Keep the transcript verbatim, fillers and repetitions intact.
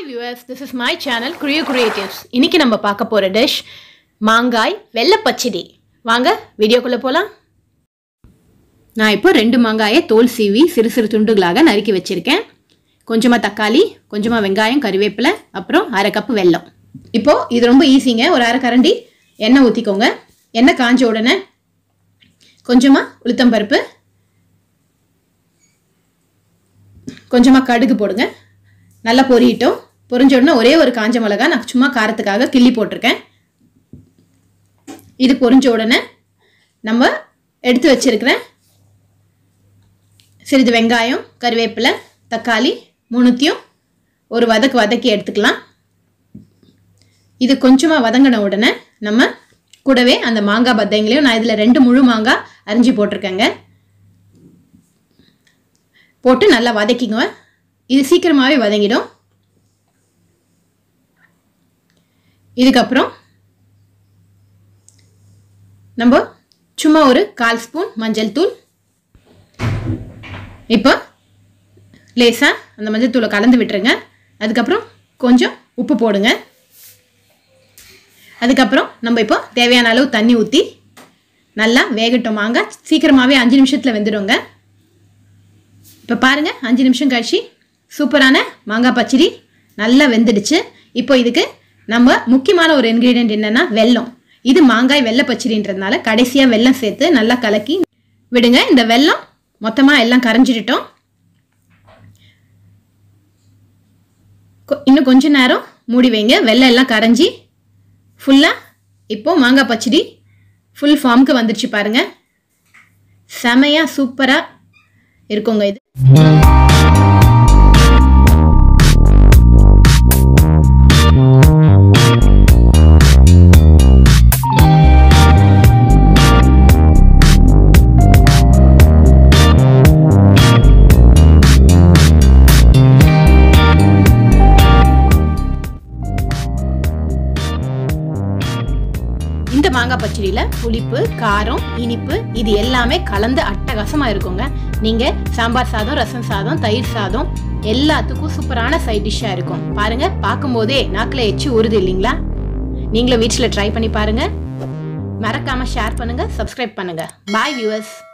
Hi viewers, this is my channel Creo Creatives. இன்னைக்கு நம்ம பார்க்க போற டிஷ் மாங்காய் வெள்ளை பச்சடி. வாங்க வீடியோக்குள்ள போலாம். நான் இப்போ ரெண்டு மாங்காயை தோல் சீவி சிறு சிறு துண்டுகளாக நறுக்கி வச்சிருக்கேன். கொஞ்சமா தக்காளி, கொஞ்சமா வெங்காயம், கறிவேப்பிலை, அப்புறம் அரை கப் வெல்லம். இப்போ இது ரொம்ப ஈஸிங்க. ஒரு அரை கரண்டி எண்ணெய் ஊத்திக்கோங்க. எண்ணெய் காஞ்ச உடனே கொஞ்சமா உளுத்தம் பருப்பு, கொஞ்சமா கடுகு போடுங்க. நல்லா பொரியட்டும். பொரிஞ்ச உடனே ஒரே ஒரு காஞ்ச மிளகாய் நான் சும்மா காரத்துக்காக கிள்ளி போட்டிருக்கேன். இது பொரிஞ்ச உடனே நம்ம எடுத்து வச்சிருக்கிற சிறிது வெங்காயம், கறிவேப்பிலை, தக்காளி மூணுத்தையும் ஒரு வதக்கு வதக்கி எடுத்துக்கலாம். இது கொஞ்சமாக வதங்கின உடனே நம்ம கூடவே அந்த மாங்காய் பத்தைங்களையும் நான் இதில் ரெண்டு முழு மாங்காய் அரிஞ்சு போட்டிருக்கேங்க. போட்டு நல்லா வதக்கிங்க. இது சீக்கிரமாகவே வதங்கிடும். இதுக்கப்புறம் நம்ம சும்மா ஒரு கால் ஸ்பூன் மஞ்சள் தூள், இப்போ லேசாக அந்த மஞ்சள் தூளை கலந்து விட்டுருங்க. அதுக்கப்புறம் கொஞ்சம் உப்பு போடுங்க. அதுக்கப்புறம் நம்ம இப்போ தேவையான அளவு தண்ணி ஊற்றி நல்லா வேகட்டும். மாங்காய் சீக்கிரமாகவே அஞ்சு நிமிஷத்தில் வெந்துடுங்க. இப்போ பாருங்கள், அஞ்சு நிமிஷம் கழிச்சு சூப்பரான மாங்காய் பச்சடி நல்லா வெந்துடுச்சு. இப்போ இதுக்கு நம்ம முக்கியமான ஒரு இன்க்ரீடியன்ட் என்னன்னா வெல்லம். இது மாங்காய் வெள்ளை பச்சடின்றதுனால கடைசியாக வெல்லம் சேர்த்து நல்லா கலக்கி விடுங்க. இந்த வெல்லம் மொத்தமாக எல்லாம் கரைஞ்சிட்டோம். இன்னும் கொஞ்ச நேரம் மூடி வைங்க. வெல்லம் எல்லாம் கரைஞ்சி ஃபுல்லாக இப்போ மாங்காய் பச்சடி ஃபுல் ஃபார்முக்கு வந்துடுச்சு பாருங்கள். செமையாக சூப்பராக இருக்குங்க இது. இந்த மாங்காய் பச்சடியில் புளிப்பு, காரம், இனிப்பு இது எல்லாமே கலந்து அட்டகாசமாக இருக்குங்க. நீங்கள் சாம்பார் சாதம், ரசம் சாதம், தயிர் சாதம் எல்லாத்துக்கும் சூப்பரான சைட் டிஷ்ஷாக இருக்கும். பாருங்கள், பார்க்கும்போதே நாக்கில் எச்சி ஊறுது இல்லைங்களா? நீங்களும் வீட்டில் ட்ரை பண்ணி பாருங்கள். மறக்காமல் ஷேர் பண்ணுங்கள், சப்ஸ்கிரைப் பண்ணுங்கள். Bye viewers.